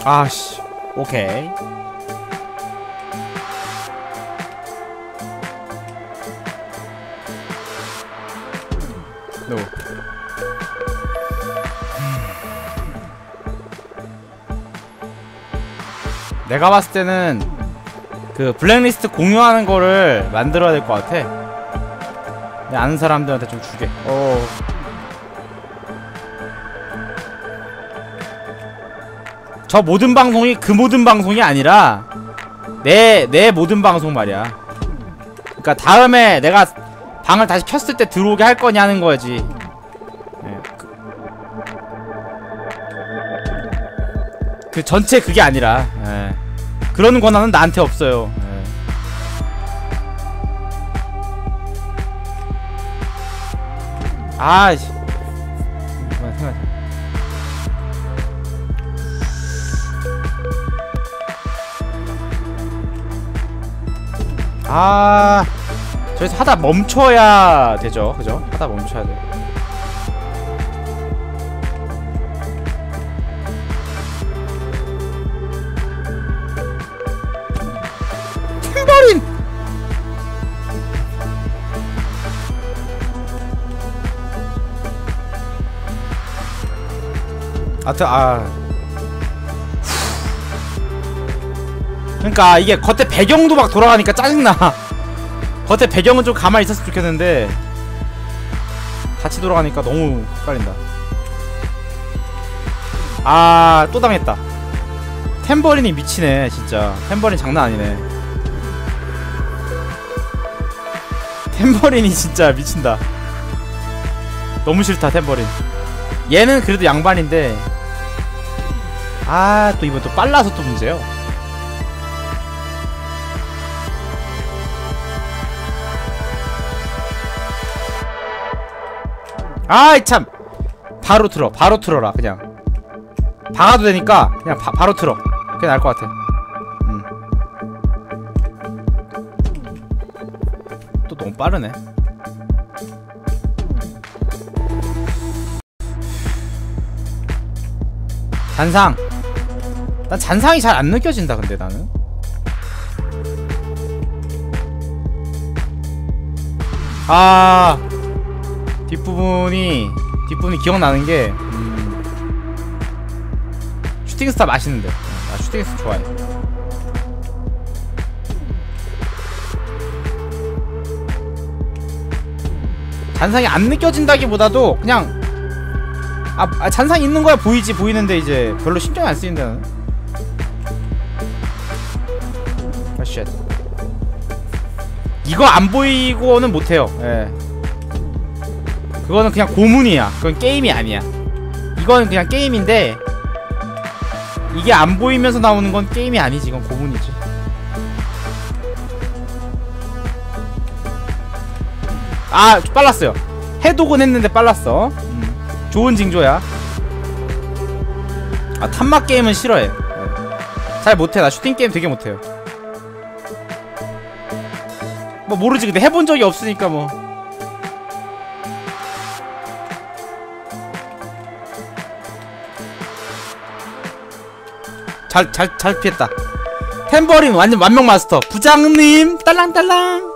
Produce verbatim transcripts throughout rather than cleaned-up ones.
아씨. 오케이. 노. 내가 봤을 때는 그 블랙리스트 공유하는 거를 만들어야 될 것 같아. 내 아는 사람들한테 좀 주게. 어. 저 모든 방송이 그 모든 방송이 아니라 내, 내 모든 방송 말이야. 그니까 다음에 내가 방을 다시 켰을 때 들어오게 할 거냐는 거지. 네, 그, 그 전체 그게 아니라. 네. 그런 권한은 나한테 없어요. 네. 아, 씨. 아, 저기서 하다 멈춰야 되죠, 그죠? 하다 멈춰야 돼. 탬버린! 아트, 아. 그러니까 이게 겉에 배경도 막 돌아가니까 짜증나. 겉에 배경은 좀 가만히 있었으면 좋겠는데 같이 돌아가니까 너무 헷갈린다. 아, 또 당했다. 탬버린이 미치네 진짜. 탬버린 장난 아니네. 탬버린이 진짜 미친다. 너무 싫다 탬버린. 얘는 그래도 양반인데, 아, 또 이번 또 빨라서 또 문제요. 아이 참. 바로 틀어. 바로 틀어라 그냥. 박아도 되니까 그냥 바, 바로 틀어. 그게 나을 것 같아. 음. 또 너무 빠르네. 잔상. 난 잔상이 잘 안 느껴진다 근데 나는. 아, 뒷부분이 뒷부분이 기억나는게 음, 슈팅스타 맛있는데. 나 슈팅스타 좋아해. 잔상이 안 느껴진다기보다도 그냥 아, 아 잔상 있는 거야 보이지. 보이는데 이제 별로 신경이 안 쓰인다는. 아 쉣. 이거 안 보이고는 못해요. 예. 그거는 그냥 고문이야. 그건 게임이 아니야. 이건 그냥 게임인데 이게 안 보이면서 나오는 건 게임이 아니지. 이건 고문이지. 아, 빨랐어요. 해독은 했는데 빨랐어. 음, 좋은 징조야. 아, 탐막 게임은 싫어해. 네. 잘 못해. 나 슈팅 게임 되게 못해요. 뭐 모르지. 근데 해본 적이 없으니까 뭐. 잘, 잘, 잘 피했다. 탬버린 완전 완벽 마스터. 부장님 딸랑딸랑.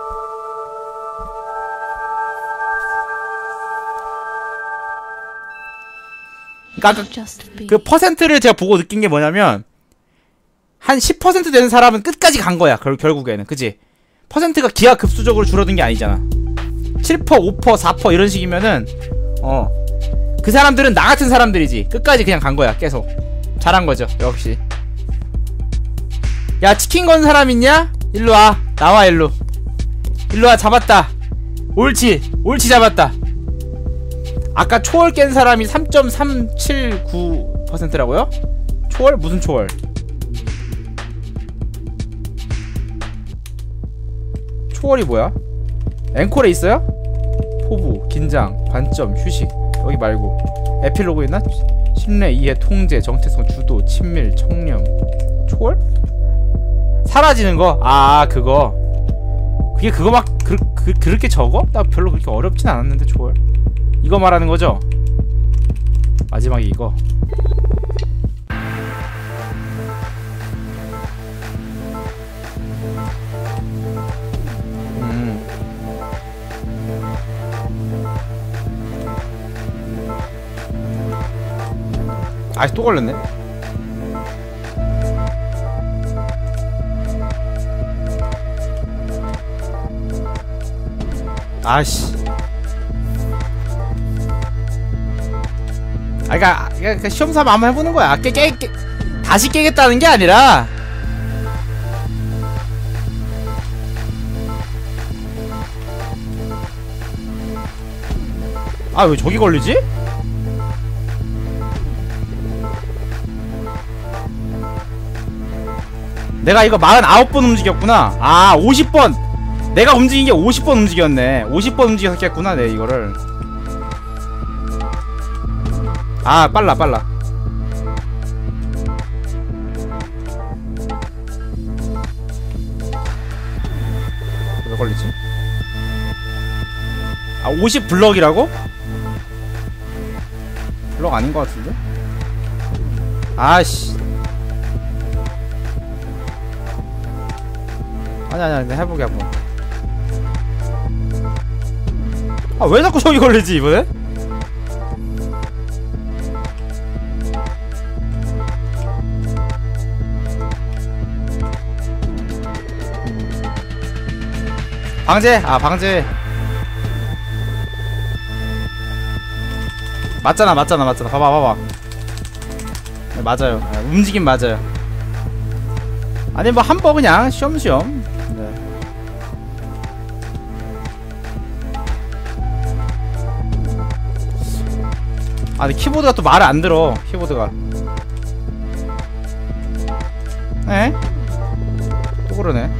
그니까 그 퍼센트를 제가 보고 느낀 게 뭐냐면 한 십 퍼센트 되는 사람은 끝까지 간 거야. 결, 결국에는 그지? 퍼센트가 기하급수적으로 줄어든 게 아니잖아. 칠 퍼센트, 오 퍼센트, 사 퍼센트 이런 식이면은 어 그 사람들은 나 같은 사람들이지. 끝까지 그냥 간 거야. 계속 잘한 거죠. 역시. 야, 치킨 건 사람 있냐? 일로 와. 나와 일로. 일로 와. 잡았다. 옳지. 옳지 잡았다. 아까 초월 깬 사람이 삼 점 삼칠구 퍼센트라고요? 초월? 무슨 초월? 초월이 뭐야? 앵콜에 있어요? 포부, 긴장, 관점, 휴식. 여기 말고 에필로그 있나? 신뢰, 이해, 통제, 정체성, 주도, 친밀, 청렴. 초월? 사라지는 거? 아, 그거. 그게 그거 막 그, 그, 그렇게 적어? 나 별로 그렇게 어렵진 않았는데 초월. 이거 말하는 거죠? 마지막에 이거. 아씨 또 걸렸네. 아씨. 아, 그니까, 그니까 시험 삼아 한번 해보는 거야. 깨, 깨, 깨, 다시 깨겠다는 게 아니라. 아, 왜 저기 걸리지? 내가 이거 사십구 번 움직였구나. 아, 오십 번. 내가 움직인 게 오십 번 움직였네. 오십 번 움직여서 깼구나, 내 이거를. 아, 빨라, 빨라. 왜 걸리지? 아, 오십 블럭이라고? 블럭 아닌 것 같은데? 아씨. 아니, 아니, 아니, 해보게, 한번. 아, 왜 자꾸 저기 걸리지, 이번에? 방제! 아, 방제. 맞잖아, 맞잖아, 맞잖아. 봐봐, 봐봐. 네, 맞아요. 네, 움직임 맞아요. 아니, 뭐, 한 번 그냥, 쉬엄쉬엄. 네. 아, 근데 키보드가 또 말을 안 들어. 키보드가. 에? 또 그러네.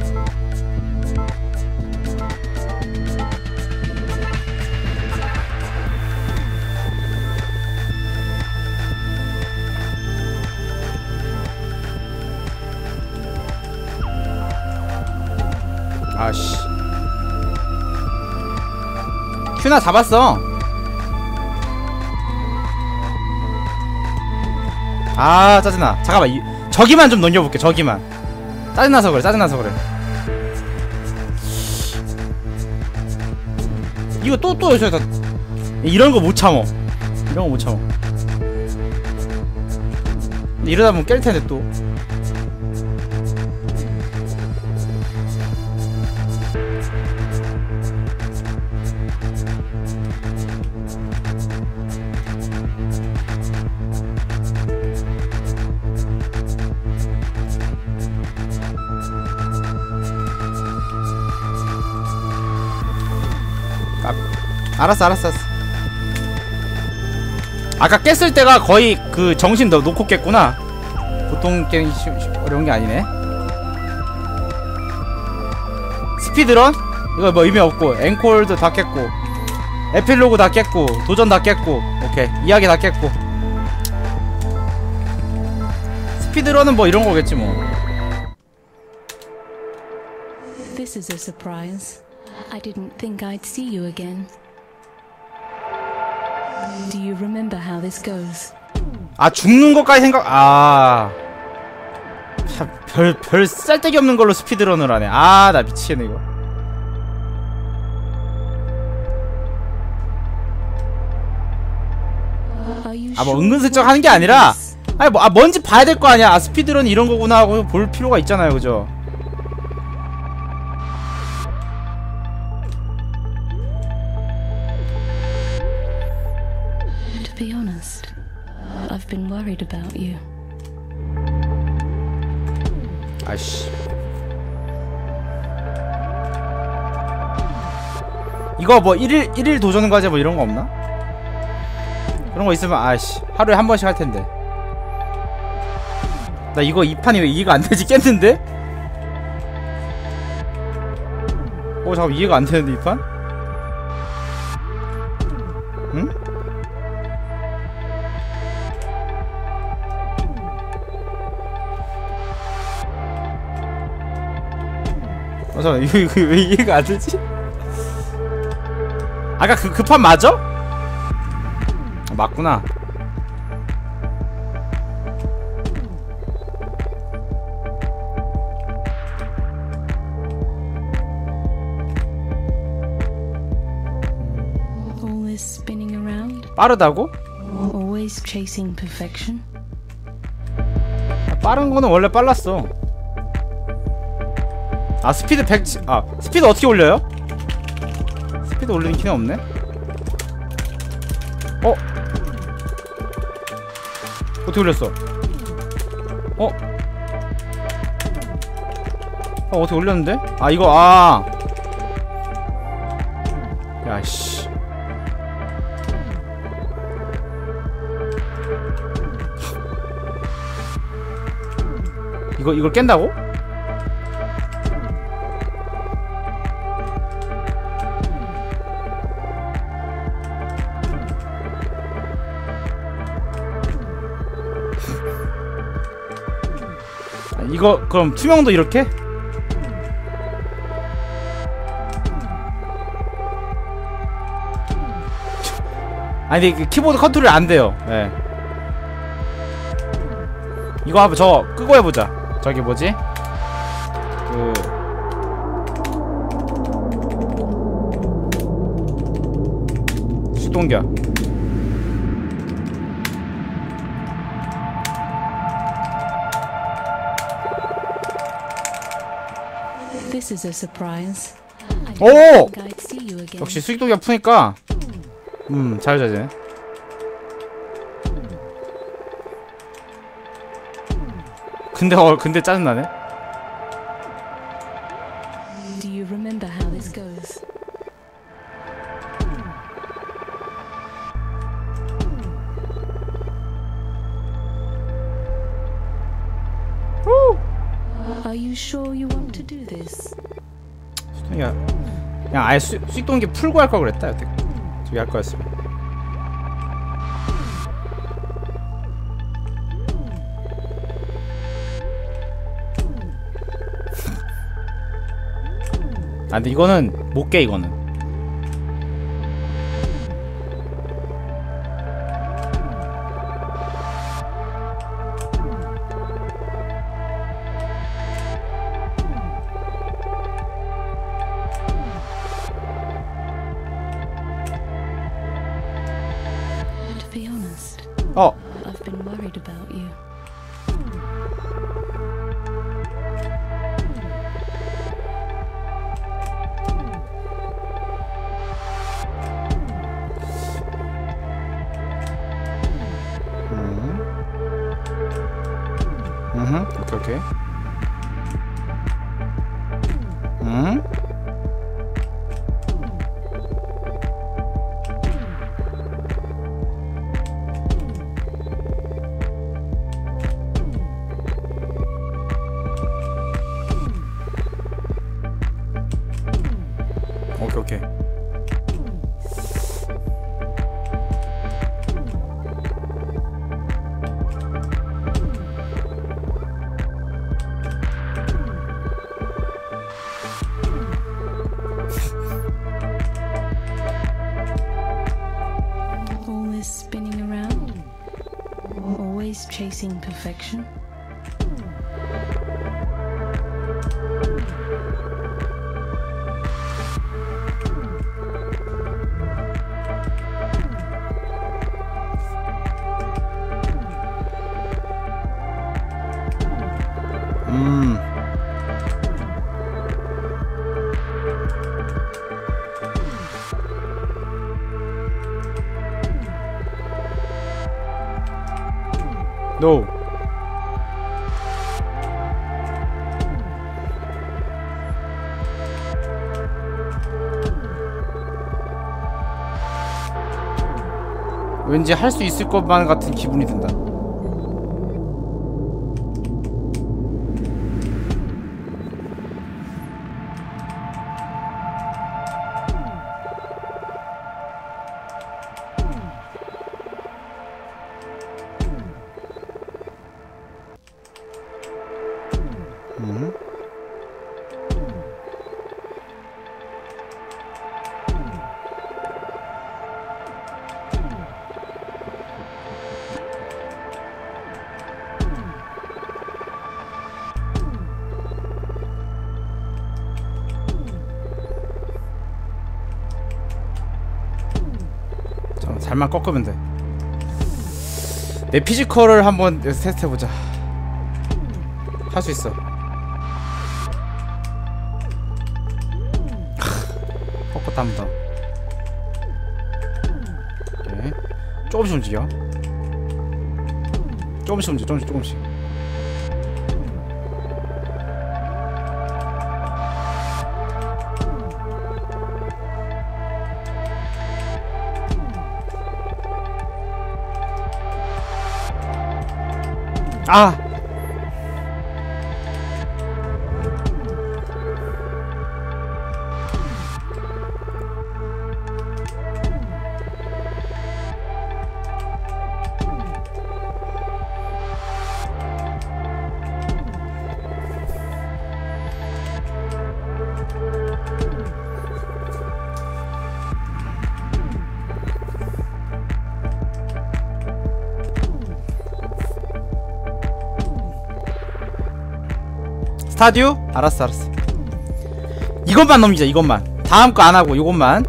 아씨. 큐나 잡았어. 아, 짜증나. 잠깐만, 이, 저기만 좀 넘겨볼게. 저기만. 짜증나서 그래, 짜증나서 그래. 이거 또, 또, 저, 이런 거 못 참어. 이런 거 못 참어. 근데 이러다 보면 깰 텐데, 또. 아, 알았어 알았어 알았어. 아까 깼을 때가 거의 그 정신 너 놓고 깼구나. 보통 깨기 쉬, 쉬, 어려운 게 아니네. 스피드런? 이거 뭐 의미 없고, 앵콜도 다 깼고, 에필로그 다 깼고, 도전 다 깼고, 오케이, 이야기 다 깼고. 스피드런은 뭐 이런 거겠지 뭐. This is a surprise. I didn't think I'd see you again. Do you remember how this goes? 아, 죽는 것까지 생각. 아, 별, 별 쓸데기 없는 걸로 스피드런을 하네. 아, 나 미치겠네 이거. 아, 뭐 은근슬쩍 하는 게 아니라, 아니 뭐, 아, 뭔지 봐야 될 거 아니야. 아, 스피드런 이런 거구나 하고 볼 필요가 있잖아요, 그죠? To be honest, I've been worried about you. 아이씨. 이거 뭐 일일 일일 도전 과제 뭐 이런 거 없나? 그런 거 있으면 아이씨 하루에 한 번씩 할 텐데. 나 이거 이 판이 왜 이해가 안 되지? 깼는데? 어, 잠깐 이해가 안 되는데 이 판? 응? 어, 잠깐 이거, 이거 왜 이해가 안 되지? 아까 그, 그 판 맞아? 어, 맞구나. Always spinning around, 빠르다고? always chasing perfection. 빠른 거는 원래 빨랐어. 아 스피드 백... 아 스피드 어떻게 올려요? 스피드 올리는 키는 없네? 어? 어떻게 올렸어? 어? 어 어떻게 올렸는데? 아 이거 아 야씨 이거 이걸 깬다고? 아, 이거 그럼 투명도 이렇게? 아니 근데 키보드 컨트롤이 안 돼요. 예. 이거 한번 저 끄고 해보자. 저기 뭐지? 그 수동기야. This is a surprise. I 오! didn't think I'd see you again. 역시 수익동기가 푸니까 음 잘자지. 근데 어 근데 짜증나네. Do you remember how this goes? Are you sure you want to do this? 수동기가 그냥 아예 수, 수익동기 풀고 할 걸 그랬다. 여태 저기 할 거였으면. 아 근데 이거는 못 깨 이거는. To be honest, 어 I've been worried about you. 음, 오케이 오케이. 음, 오케이 오케이. Always spinning around, always chasing perfection. 음. No. 왠지 할 수 있을 것만 같은 기분이 든다. 음. 자, 잘만 꺾으면 돼. 내 피지컬을 한번 테스트 해보자. 할 수 있어. 뻣뻣 한 번 더. 오케이. 조금씩 움직여. 조금씩 움직여. 조금씩 조금씩. 아! 스타듀? 알았어 알았어. 이것만 넘기자. 이것만. 다음 거 안하고 이것만.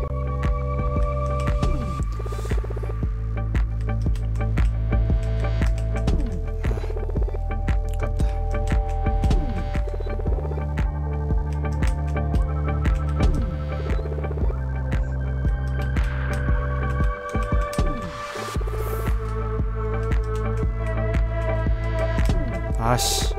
아씨.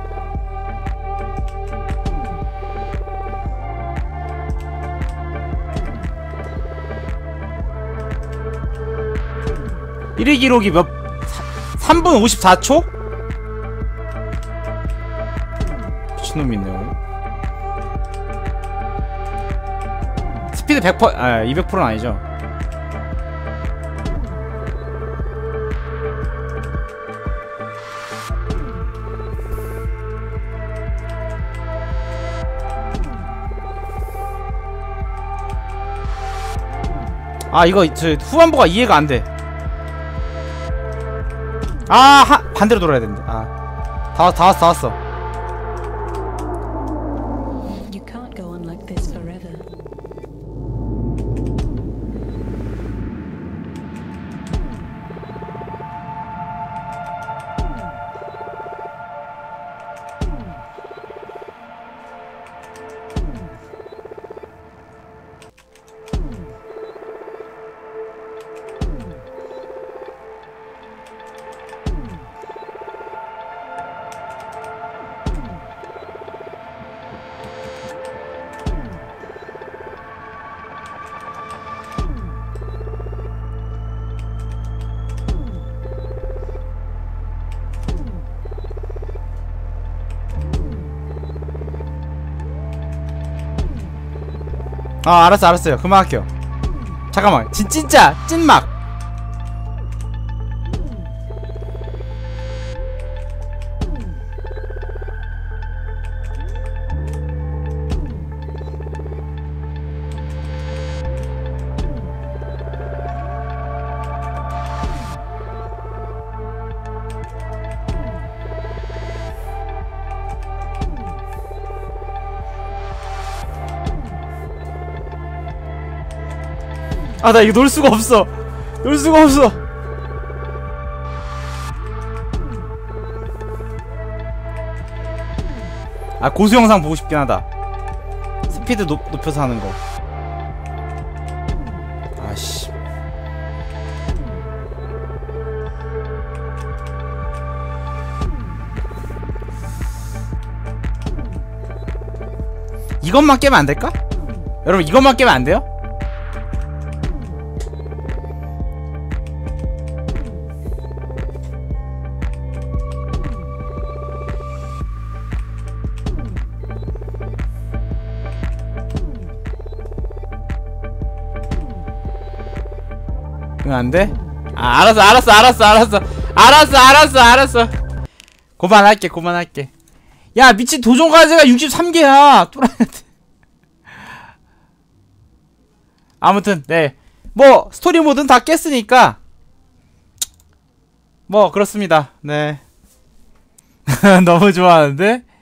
일 위 기록이 몇... 삼 분 오십사 초? 미친놈이 있네요. 스피드 백 퍼센트... 아 이백 퍼센트는 아니죠. 아 이거 저 후반부가 이해가 안돼. 아, 하, 반대로 돌아야 된다. 아, 다, 다 왔어, 다 왔어. You can't go on like this forever. 아 알았어 알았어요. 그만할게요. 잠깐만. 진, 진짜 찐막. 아 나 이거 놀 수가 없어. 놀 수가 없어. 아 고수 영상 보고 싶긴 하다. 스피드 높, 높여서 하는 거. 아씨. 이것만 깨면 안 될까? 여러분 이것만 깨면 안 돼요? 응, 안 돼? 아, 알았어, 알았어, 알았어, 알았어. 알았어, 알았어, 알았어. 그만할게, 그만할게. 야, 미친 도전 과제가 육십삼 개야. 아무튼, 네. 뭐, 스토리 모드는 다 깼으니까. 뭐, 그렇습니다. 네. 너무 좋아하는데?